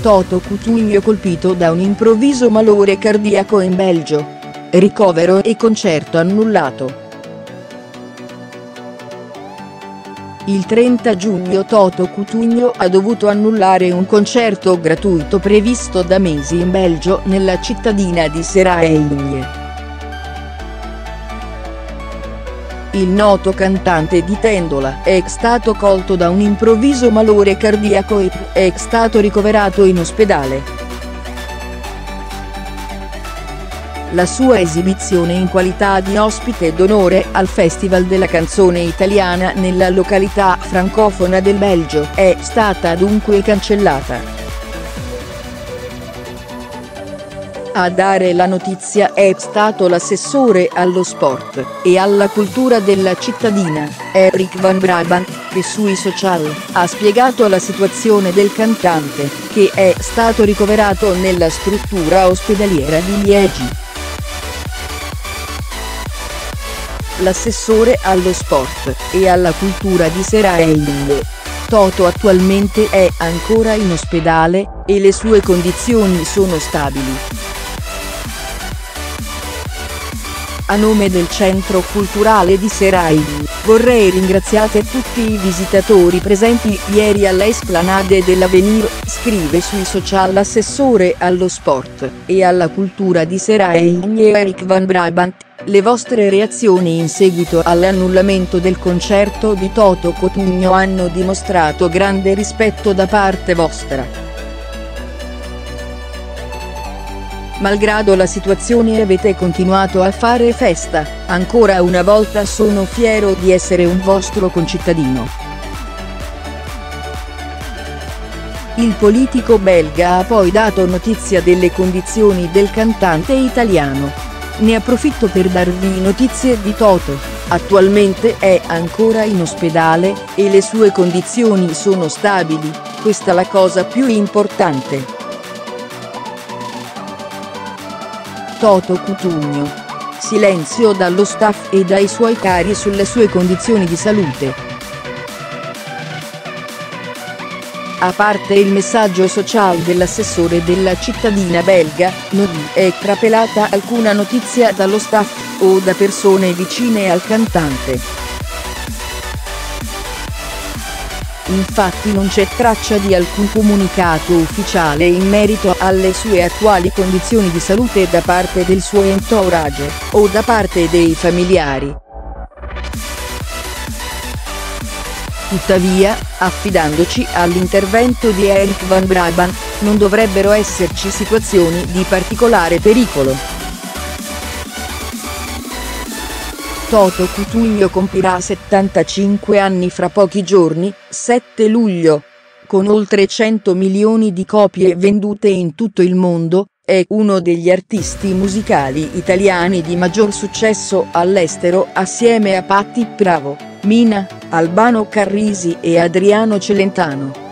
Toto Cutugno colpito da un improvviso malore cardiaco in Belgio. Ricovero e concerto annullato. Il 30 giugno Toto Cutugno ha dovuto annullare un concerto gratuito previsto da mesi in Belgio nella cittadina di Serraillier. Il noto cantante di Tendola è stato colto da un improvviso malore cardiaco e è stato ricoverato in ospedale. La sua esibizione in qualità di ospite d'onore al Festival della canzone italiana nella località francofona del Belgio è stata dunque cancellata. A dare la notizia è stato l'assessore allo sport e alla cultura della cittadina, Eric van Brabant, che sui social ha spiegato la situazione del cantante, che è stato ricoverato nella struttura ospedaliera di Liegi. L'assessore allo sport e alla cultura di Serraillier. Toto attualmente è ancora in ospedale, e le sue condizioni sono stabili. A nome del Centro Culturale di Serraillier, vorrei ringraziare tutti i visitatori presenti ieri all'Esplanade dell'Avenir, scrive sui social l'assessore allo sport e alla cultura di Serraillier Eric van Brabant. Le vostre reazioni in seguito all'annullamento del concerto di Toto Cutugno hanno dimostrato grande rispetto da parte vostra. Malgrado la situazione avete continuato a fare festa, ancora una volta sono fiero di essere un vostro concittadino. Il politico belga ha poi dato notizia delle condizioni del cantante italiano. Ne approfitto per darvi notizie di Toto. Attualmente è ancora in ospedale, e le sue condizioni sono stabili, questa la cosa più importante. Toto Cutugno. Silenzio dallo staff e dai suoi cari sulle sue condizioni di salute. A parte il messaggio social dell'assessore della cittadina belga, non è trapelata alcuna notizia dallo staff o da persone vicine al cantante. Infatti non c'è traccia di alcun comunicato ufficiale in merito alle sue attuali condizioni di salute da parte del suo entourage, o da parte dei familiari. Tuttavia, affidandoci all'intervento di Eric van Brabant, non dovrebbero esserci situazioni di particolare pericolo. Toto Cutugno compirà 75 anni fra pochi giorni, 7 luglio. Con oltre 100 milioni di copie vendute in tutto il mondo, è uno degli artisti musicali italiani di maggior successo all'estero assieme a Patti Bravo, Mina, Albano Carrisi e Adriano Celentano.